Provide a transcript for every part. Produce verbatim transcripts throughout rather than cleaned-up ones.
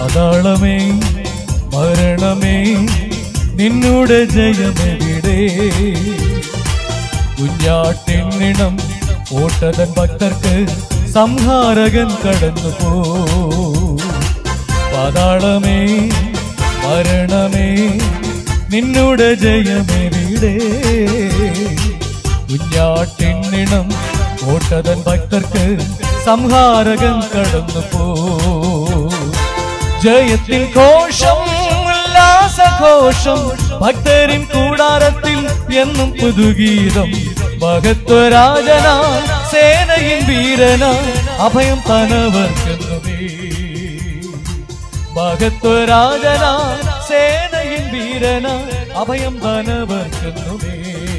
പാതാളമേ മരണമേ നിന്നുടെ ജയമെവിടെ കുഞ്ഞാട്ടിന്നിണം ഓട്ടതൻ ഭക്തർക്ക് സംഹാരകൻ കടന്നു പോ പാതാളമേ മരണമേ നിന്നുടെ ജയമെവിടെ കുഞ്ഞാട്ടിന്നിണം ഓട്ടതൻ ഭക്തർക്ക് സംഹാരകൻ കടന്നു പോ ജയത്തിൻ ഘോഷം ഉല്ലാസഘോഷം ഭക്തരിൻ കൂടാരത്തിൽ എന്നും പുതുഗീതം മഹത്വരാജന സേനയിൻ വീരന അഭയം തനവർക്കെന്നുമേ മഹത്വരാജന സേനയിൻ വീരന അഭയം തനവർക്കെന്നുമേ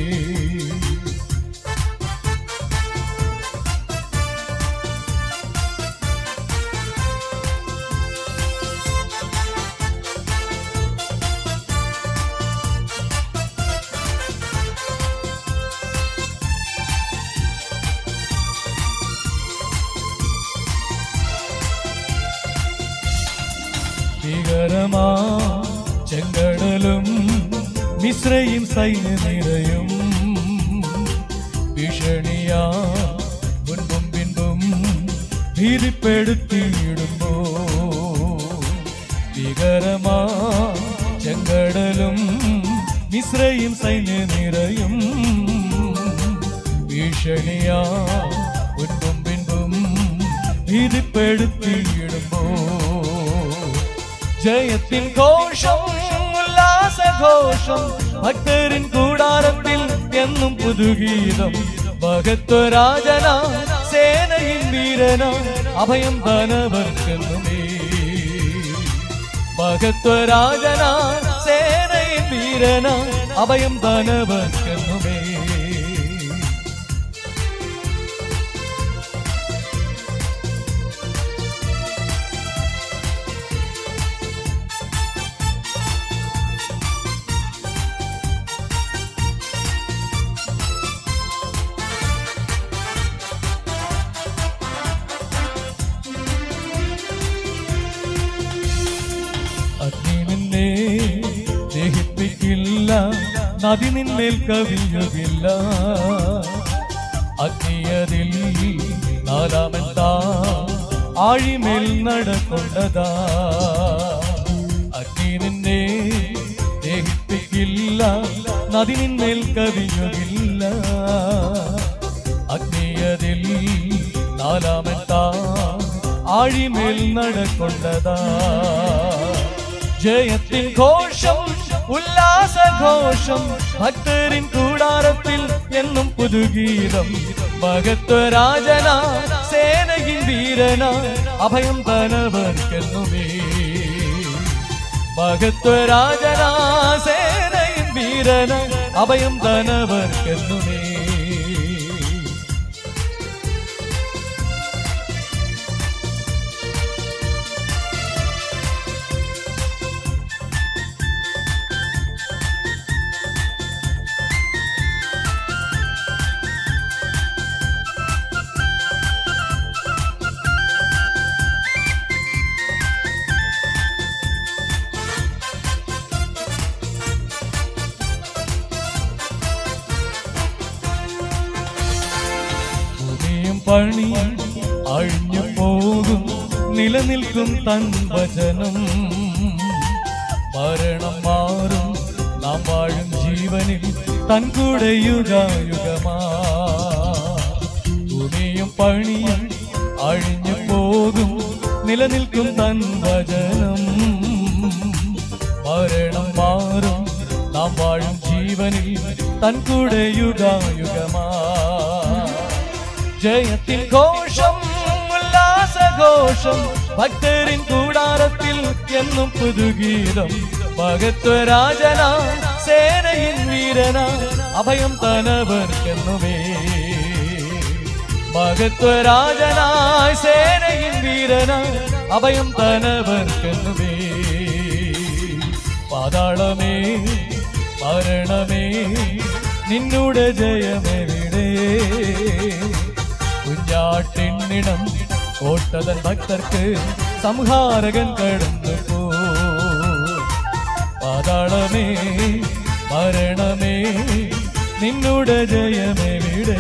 ഭീകരമാ ചെങ്കടലും മിശ്രയും സൈന്യനിരയും ഭീഷണിയാ മുൻപും പിൻപും ഭീതിപ്പെടുത്തിയിടുമ്പോ ഭീകരമാ ചെങ്കടലും മിശ്രയും സൈന്യനിരയും ഭീഷണിയാ മുൻപും പിൻപും ഭീതിപ്പെടുത്തിയിടുമ്പോ ജയത്തിൻ ഘോഷം ഉല്ലാസഘോഷം ഭക്തരിൻ കൂടാരത്തിൽ എന്നും പുതുഗീതം മഹത്വരാജന സേനയിൻ വീരന അഭയം തനവർക്കെന്നുമേ മഹത്വരാജന സേനയിൻ വീരന അഭയം തനവർക്കെന്നുമേ അഗ്നി നിന്നെ ദഹിപ്പിക്കില്ല നദി നിന്മേൽ കവിയുകില്ല അഗ്നിയതിൽ നാലാമത്താ ആഴിമേൽ നടക്കൊണ്ടതാ അഗ്നി നിന്നെ ദഹിപ്പിക്കില്ല നദി നിന്മേൽ കവിയുകില്ല അഗ്നിയതിൽ നാലാമത്താ ആഴിമേൽ നടക്കൊണ്ടതാ ജയത്തിൻ ഘോഷം ഉല്ലാസഘോഷം ഭക്തരിൻ കൂടാരത്തിൽ എന്നും പുതുഗീതം മഹത്വരാജന സേനയിൻ വീരന അഭയം തനവർക്കെന്നുമേ മഹത്വരാജന സേനയിൻ വീരന അഭയം തനവർക്കെന്നുമേ പണി അഴിഞ്ഞു പോകും നിലനിൽക്കും തൻ വചനം മരണം മാറും നാം വാഴും ജീവനിൽ തൻ കൂടെ യുഗയുഗമാ ഭൂമിയും പണിയും അഴിഞ്ഞു പോകും നിലനിൽക്കും തൻ വചനം മരണം മാറും നാം വാഴും ജീവനിൽ തൻ കൂടെ യുഗയുഗമാ ജയത്തിൻ ഘോഷം ഉല്ലാസഘോഷം ഭക്തരിൻ കൂടാരത്തിൽ എന്നും പുതുഗീതം മഹത്വരാജന സേനയിൻ വീരന അഭയം തനവർക്കെന്നുമേ മഹത്വരാജനായ സേനയിൻ വീരന അഭയം തനവർക്കെന്നുമേ പാതാളമേ മരണമേ നിന്നുടെ ജയമെവിടെ കുഞ്ഞാട്ടിന്നിടം കോട്ടതൻ ഭക്തർക്ക് സംഹാരകൻ കടന്നു പോ. പാതാളമേ മരണമേ നിന്നുടെ ജയമെവിടെ?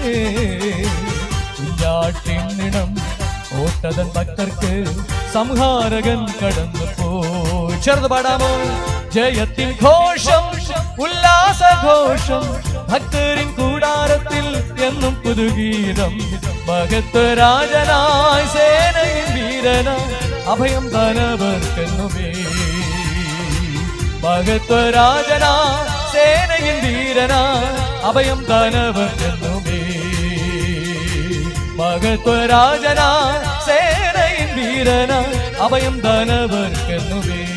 കുഞ്ഞാട്ടിന്നിടം ഓട്ടതൻ ഭക്തർക്ക് സംഹാരകൻ കടന്നു പോ. ചേർന്ന് പാടാമോ? ജയത്തിൻ ഘോഷം ഉല്ലാസഘോഷം ഭക്തരിൻ കൂടാരത്തിൽ എന്നും പുതുഗീതം. മഹത്വരാജനായി സേനയിൻ വീരനായി അഭയം തനവർക്കെന്നുമേ. മഹത്വരാജനായി സേനയിൻ വീരനായി അഭയം തനവർക്കെന്നുമേ. മഹത്വരാജനായി സേനയിൻ വീരനായി അഭയം തനവർക്കെന്നുമേ.